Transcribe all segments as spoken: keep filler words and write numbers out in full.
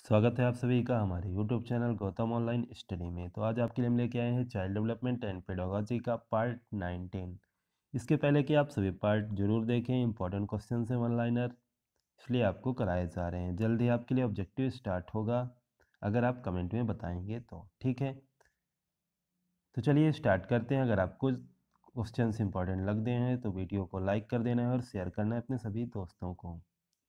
स्वागत है आप सभी का हमारे YouTube channel Gautam online study में। तो आज आपके लिए हम लेके आए हैं चाइल्ड डेवलपमेंट एंड पेडागोजी का पार्ट नाइनटीन। इसके पहले कि आप सभी पार्ट जरूर देखें, इंपॉर्टेंट क्वेश्चन हैं वन लाइनर, इसलिए आपको कराए जा रहे हैं। जल्द ही आपके लिए ऑब्जेक्टिव स्टार्ट होगा, अगर आप कमेंट में बताएंगे तो ठीक है। तो चलिए स्टार्ट करते हैं। अगर आपको क्वेश्चन इंपॉर्टेंट लगते हैं तो वीडियो को लाइक कर देना है और शेयर करना है अपने सभी दोस्तों को।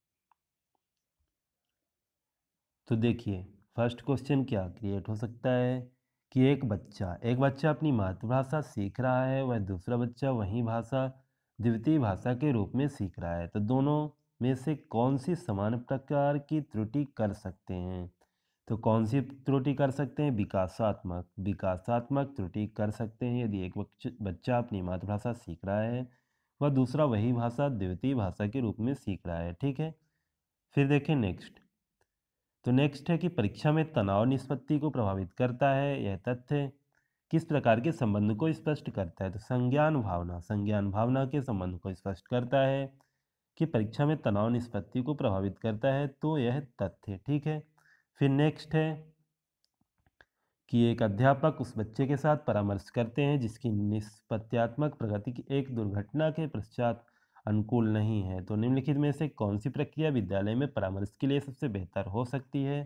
तो देखिए, फर्स्ट क्वेश्चन क्या क्रिएट हो सकता है कि एक बच्चा एक बच्चा अपनी मातृभाषा सीख रहा है, वह दूसरा बच्चा वही भाषा द्वितीय भाषा के रूप में सीख रहा है। तो दोनों में से कौन सी समान प्रकार की त्रुटि कर सकते हैं? तो कौन सी त्रुटि कर सकते हैं? विकासात्मक विकासात्मक त्रुटि कर सकते हैं यदि एक बच्च- बच्चा अपनी मातृभाषा सीख रहा है, वह दूसरा वही भाषा द्वितीय भाषा के रूप में सीख रहा है। ठीक है। फिर देखें नेक्स्ट। तो नेक्स्ट है कि परीक्षा में तनाव निष्पत्ति को प्रभावित करता है। यह तथ्य किस प्रकार के संबंध को स्पष्ट करता है? तो संज्ञान भावना संज्ञान भावना के संबंध को स्पष्ट करता है कि परीक्षा में तनाव निष्पत्ति को प्रभावित करता है। तो यह तथ्य ठीक है। फिर नेक्स्ट है कि एक अध्यापक उस बच्चे के साथ परामर्श करते हैं जिसकी निष्पत्त्यात्मक प्रगति की एक दुर्घटना के पश्चात अनुकूल नहीं है। तो निम्नलिखित में से कौन सी प्रक्रिया विद्यालय में परामर्श के लिए सबसे बेहतर हो सकती है?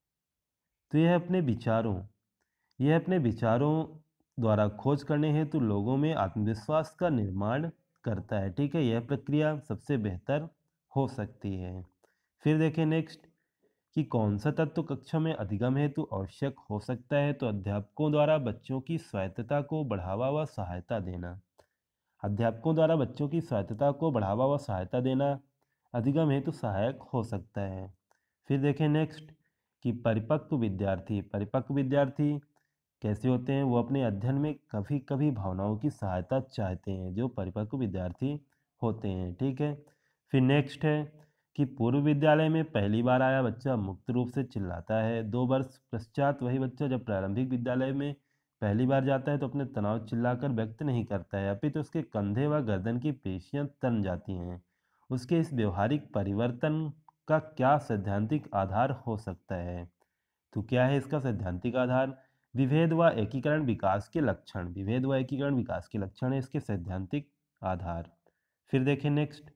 तो यह अपने विचारों यह अपने विचारों द्वारा खोज करने हेतु लोगों में आत्मविश्वास का निर्माण करता है। ठीक है, यह प्रक्रिया सबसे बेहतर हो सकती है। फिर देखें नेक्स्ट कि कौन सा तत्व कक्षा में अधिगम हेतु आवश्यक हो सकता है? तो अध्यापकों द्वारा बच्चों की स्वायत्तता को बढ़ावा व सहायता देना अध्यापकों द्वारा बच्चों की स्वायत्तता को बढ़ावा व सहायता देना अधिगम हेतु सहायक हो सकता है। फिर देखें नेक्स्ट कि परिपक्व विद्यार्थी परिपक्व विद्यार्थी कैसे होते हैं? वो अपने अध्ययन में कभी कभी भावनाओं की सहायता चाहते हैं, जो परिपक्व विद्यार्थी होते हैं। ठीक है। फिर नेक्स्ट है कि पूर्व विद्यालय में पहली बार आया बच्चा मुक्त रूप से चिल्लाता है। दो वर्ष पश्चात वही बच्चा जब प्रारंभिक विद्यालय में पहली बार जाता है तो अपने तनाव चिल्लाकर व्यक्त नहीं करता है, अपितु तो उसके कंधे व गर्दन की पेशियां तन जाती हैं। उसके इस व्यवहारिक परिवर्तन का क्या सैद्धांतिक आधार हो सकता है? तो क्या है इसका सैद्धांतिक आधार? विभेद व एकीकरण विकास के लक्षण विभेद व एकीकरण विकास के लक्षण है इसके सैद्धांतिक आधार। फिर देखें नेक्स्ट।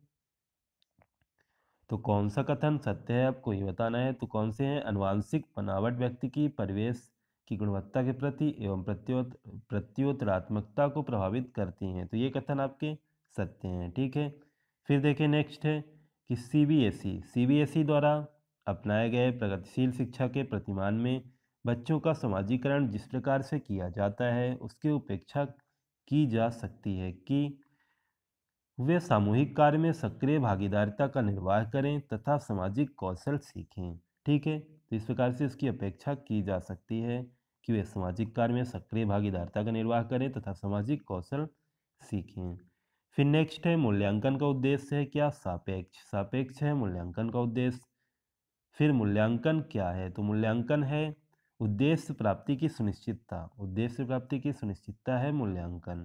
तो कौन सा कथन सत्य है आपको ये बताना है। तो कौन से हैं? अनुवांशिक बनावट व्यक्ति की परिवेश की गुणवत्ता के प्रति एवं प्रत्योत प्रत्योतरात्मकता को प्रभावित करती हैं। तो ये कथन आपके सत्य हैं। ठीक है। फिर देखें नेक्स्ट है कि सीबीएसई सीबीएसई द्वारा अपनाए गए प्रगतिशील शिक्षा के प्रतिमान में बच्चों का समाजीकरण जिस प्रकार से किया जाता है उसकी उपेक्षा की जा सकती है कि वे सामूहिक कार्य में सक्रिय भागीदारिता का निर्वाह करें तथा सामाजिक कौशल सीखें। ठीक है, तो इस प्रकार से इसकी अपेक्षा की जा सकती है कि वे सामाजिक कार्य में सक्रिय भागीदारिता का निर्वाह करें तथा सामाजिक कौशल सीखें। फिर नेक्स्ट है मूल्यांकन का उद्देश्य है क्या? सापेक्ष सापेक्ष है मूल्यांकन का उद्देश्य। फिर मूल्यांकन क्या है? तो मूल्यांकन है उद्देश्य प्राप्ति की सुनिश्चितता उद्देश्य प्राप्ति की सुनिश्चितता है मूल्यांकन।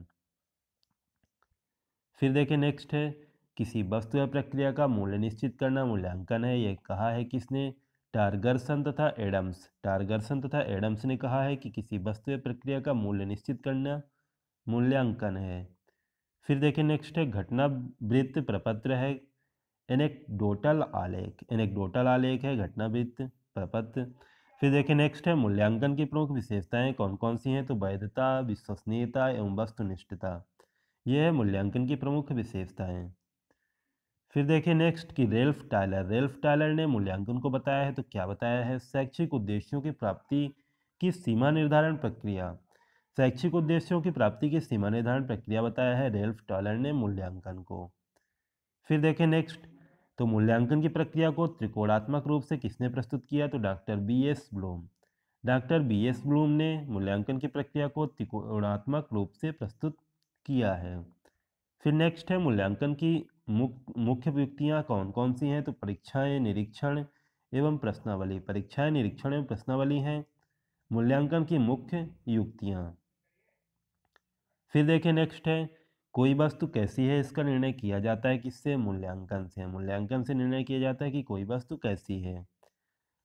फिर देखें नेक्स्ट है किसी वस्तु या प्रक्रिया का मूल्य निश्चित करना मूल्यांकन है। यह कहा है किसने? टारगर्सन तथा एडम्स टारगर्सन तथा एडम्स ने कहा है कि किसी वस्तु या प्रक्रिया का मूल्य निश्चित करना मूल्यांकन है। फिर देखें नेक्स्ट है घटना वृत्त प्रपत्र है एनेक्डोटल आलेख एनेक्डोटल आलेख है घटना वृत्त प्रपत्र। फिर देखें नेक्स्ट है मूल्यांकन की प्रमुख विशेषताएं कौन कौन सी हैं? तो वैधता, विश्वसनीयता एवं वस्तुनिष्ठता, यह है मूल्यांकन की प्रमुख विशेषताएं। फिर देखिए नेक्स्ट कि रेल्फ टायलर रेल्फ टायलर ने मूल्यांकन को बताया है। तो क्या बताया है? शैक्षिक उद्देश्यों की प्राप्ति की सीमा निर्धारण प्रक्रिया शैक्षिक उद्देश्यों की प्राप्ति की सीमा निर्धारण प्रक्रिया बताया है रेल्फ टायलर ने मूल्यांकन को। फिर देखें नेक्स्ट। तो मूल्यांकन की प्रक्रिया को त्रिकोणात्मक रूप से किसने प्रस्तुत किया? तो doctor B S Bloom doctor B S Bloom ने मूल्यांकन की प्रक्रिया को त्रिकोणात्मक रूप से प्रस्तुत किया है। फिर नेक्स्ट है मूल्यांकन की मुख्य मुख्य युक्तियाँ कौन कौन सी हैं? तो परीक्षाएं, निरीक्षण एवं प्रश्नावली परीक्षाएं, निरीक्षण एवं प्रश्नावली हैं मूल्यांकन की मुख्य युक्तियाँ। फिर देखें नेक्स्ट है कोई वस्तु कैसी है, इसका निर्णय किया जाता है किससे? मूल्यांकन से मूल्यांकन से निर्णय किया जाता है कि कोई वस्तु कैसी है।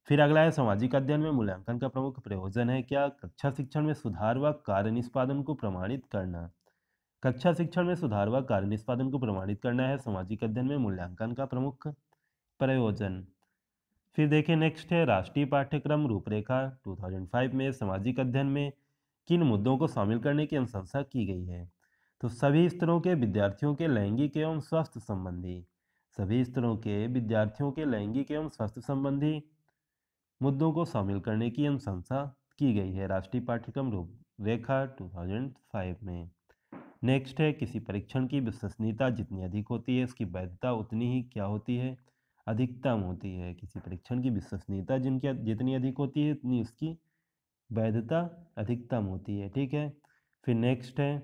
फिर अगला है सामाजिक अध्ययन में मूल्यांकन का प्रमुख प्रयोजन है क्या? कक्षा शिक्षण में सुधार व कार्य निष्पादन को प्रमाणित करना। कक्षा शिक्षण में सुधार व कार्य निष्पादन को प्रमाणित करना है सामाजिक अध्ययन में मूल्यांकन का प्रमुख प्रयोजन। फिर देखिए नेक्स्ट है राष्ट्रीय पाठ्यक्रम रूपरेखा दो हज़ार पाँच में सामाजिक अध्ययन में किन मुद्दों को शामिल करने की अनुशंसा की गई है? तो सभी स्तरों के विद्यार्थियों के लैंगिक एवं स्वास्थ्य संबंधी सभी स्तरों के विद्यार्थियों के लैंगिक एवं स्वास्थ्य संबंधी मुद्दों को शामिल करने की अनुशंसा की गई है राष्ट्रीय पाठ्यक्रम रूपरेखा दो हज़ार पाँच में। नेक्स्ट है किसी परीक्षण की विश्वसनीयता जितनी अधिक होती है उसकी वैधता उतनी ही क्या होती है? अधिकतम होती है। किसी परीक्षण की विश्वसनीयता जिनकी जितनी अधिक होती है उतनी उसकी वैधता अधिकतम होती है। ठीक है। फिर नेक्स्ट है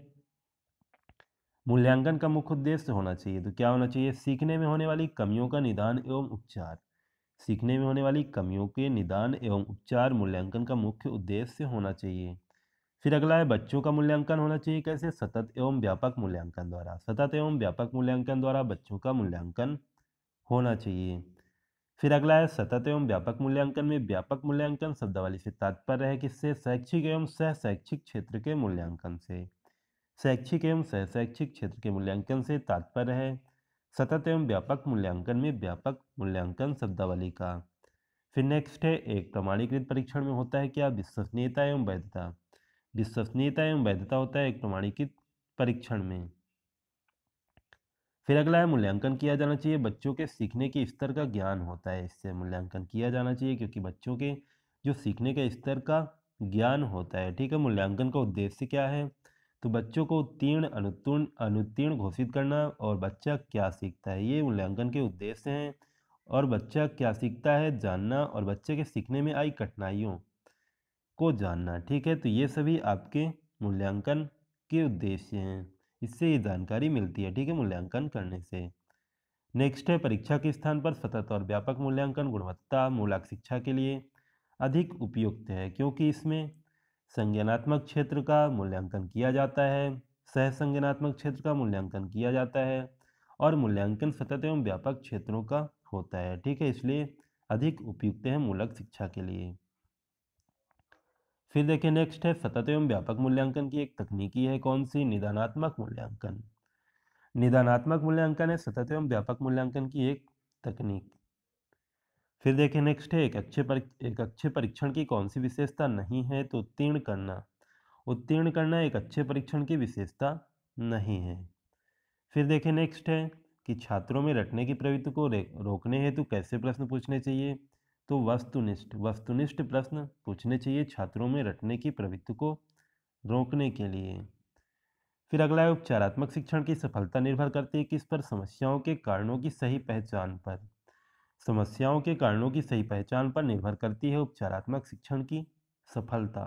मूल्यांकन का मुख्य उद्देश्य होना चाहिए तो क्या होना चाहिए? सीखने में होने वाली कमियों का निदान एवं उपचार। सीखने में होने वाली कमियों के निदान एवं उपचार मूल्यांकन का मुख्य उद्देश्य होना चाहिए। फिर अगला है बच्चों का मूल्यांकन होना चाहिए कैसे? सतत एवं व्यापक मूल्यांकन द्वारा। सतत एवं व्यापक मूल्यांकन द्वारा बच्चों का मूल्यांकन होना चाहिए। फिर अगला है सतत एवं व्यापक मूल्यांकन में व्यापक मूल्यांकन शब्दावली से तात्पर्य है किससे? शैक्षिक एवं सह शैक्षिक क्षेत्र के मूल्यांकन से। शैक्षिक एवं सह शैक्षिक क्षेत्र के मूल्यांकन से तात्पर्य है सतत एवं व्यापक मूल्यांकन में व्यापक मूल्यांकन शब्दावली का। फिर नेक्स्ट है एक प्रमाणीकृत परीक्षण में होता है क्या? विश्वसनीयता एवं वैधता। विश्वसनीयता एवं वैधता होता है एक प्रमाणीकृत परीक्षण में। फिर अगला है मूल्यांकन किया जाना चाहिए बच्चों के सीखने के स्तर का ज्ञान होता है इससे मूल्यांकन किया जाना चाहिए क्योंकि बच्चों के जो सीखने के स्तर का ज्ञान होता है। ठीक है। मूल्यांकन का उद्देश्य क्या है? तो बच्चों को उत्तीर्ण अनुत्तीर्ण अनुत्तीर्ण घोषित करना और बच्चा क्या सीखता है ये मूल्यांकन के उद्देश्य हैं। और बच्चा क्या सीखता है जानना और बच्चे के सीखने में आई कठिनाइयों को जानना। ठीक है। तो ये सभी आपके मूल्यांकन के उद्देश्य हैं। इससे ये जानकारी मिलती है। ठीक है मूल्यांकन करने से। नेक्स्ट है परीक्षा के स्थान पर सतत और व्यापक मूल्यांकन गुणवत्ता मूलक शिक्षा के लिए अधिक उपयुक्त है क्योंकि इसमें संज्ञानात्मक क्षेत्र का मूल्यांकन किया जाता है सह संज्ञानात्मक क्षेत्र का मूल्यांकन किया जाता है और मूल्यांकन सतत एवं व्यापक क्षेत्रों का होता है। ठीक है। इसलिए अधिक उपयुक्त है मूलक शिक्षा के लिए। फिर देखिए नेक्स्ट है सतत एवं व्यापक मूल्यांकन की एक तकनीकी है कौन सी? निदानात्मक मूल्यांकन। निदानात्मक मूल्यांकन है सतत एवं व्यापक मूल्यांकन की एक तकनीक। फिर देखें नेक्स्ट है एक अच्छे पर एक अच्छे परीक्षण की कौन सी विशेषता नहीं है? तो उत्तीर्ण करना। उत्तीर्ण करना एक अच्छे परीक्षण की विशेषता नहीं है। फिर देखें नेक्स्ट है कि छात्रों में रटने की प्रवृत्ति को रोकने हेतु कैसे प्रश्न पूछने चाहिए? तो वस्तुनिष्ठ वस्तुनिष्ठ प्रश्न पूछने चाहिए छात्रों में रटने की प्रवृत्ति को रोकने के लिए। फिर अगला है उपचारात्मक शिक्षण की सफलता निर्भर करती है किस पर? समस्याओं के कारणों की सही पहचान पर। समस्याओं के कारणों की सही पहचान पर निर्भर करती है उपचारात्मक शिक्षण की सफलता।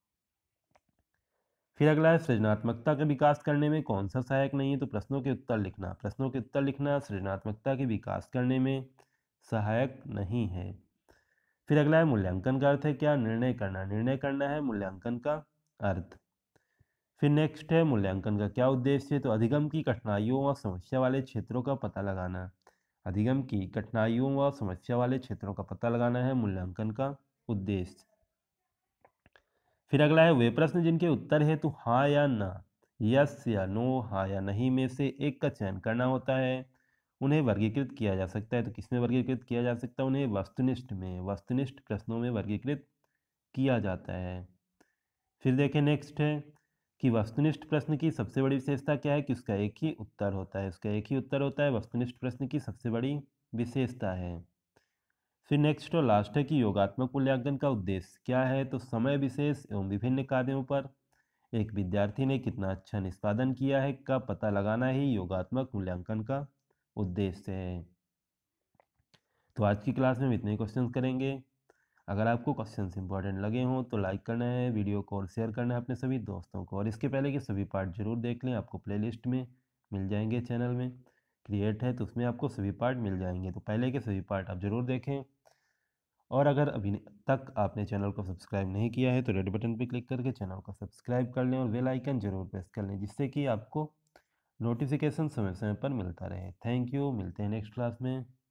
फिर अगला है सृजनात्मकता का विकास करने में कौन सा सहायक नहीं है? तो प्रश्नों के उत्तर लिखना। प्रश्नों के उत्तर लिखना सृजनात्मकता के विकास करने में सहायक नहीं है। फिर अगला है मूल्यांकन का अर्थ है क्या? निर्णय करना। निर्णय करना है मूल्यांकन का अर्थ। फिर नेक्स्ट है मूल्यांकन का क्या उद्देश्य है? तो अधिगम की कठिनाइयों व समस्या वाले क्षेत्रों का पता लगाना। अधिगम की कठिनाइयों व समस्या वाले क्षेत्रों का पता लगाना है मूल्यांकन का उद्देश्य। फिर अगला है वे प्रश्न जिनके उत्तर है तो हाँ या ना, यस या नो, हाँ या नहीं में से एक का चयन करना होता है। उन्हें वर्गीकृत किया जा सकता है तो किसमें वर्गीकृत किया जा सकता है? उन्हें वस्तुनिष्ठ में वस्तुनिष्ठ प्रश्नों में वर्गीकृत किया जाता है। फिर देखें नेक्स्ट है कि वस्तुनिष्ठ प्रश्न की सबसे बड़ी विशेषता क्या है? कि उसका एक ही उत्तर होता है। उसका एक ही उत्तर होता है वस्तुनिष्ठ प्रश्न की सबसे बड़ी विशेषता है। फिर नेक्स्ट और लास्ट है कि योगात्मक मूल्यांकन का उद्देश्य क्या है? तो समय विशेष एवं विभिन्न कार्यों पर एक विद्यार्थी ने कितना अच्छा निष्पादन किया है का पता लगाना ही योगात्मक मूल्यांकन का उद्देश्य है। तो आज की क्लास में हम इतने क्वेश्चंस करेंगे। अगर आपको क्वेश्चंस इंपॉर्टेंट लगे हों तो लाइक करना है वीडियो को और शेयर करना है अपने सभी दोस्तों को। और इसके पहले के सभी पार्ट जरूर देख लें, आपको प्लेलिस्ट में मिल जाएंगे, चैनल में क्रिएट है तो उसमें आपको सभी पार्ट मिल जाएंगे। तो पहले के सभी पार्ट आप जरूर देखें। और अगर अभी तक आपने चैनल को सब्सक्राइब नहीं किया है तो रेड बटन पर क्लिक करके चैनल को सब्सक्राइब कर लें और बेल आइकन जरूर प्रेस कर लें जिससे कि आपको नोटिफिकेशन समय समय पर मिलता रहे। Thank you. मिलते हैं नेक्स्ट क्लास में।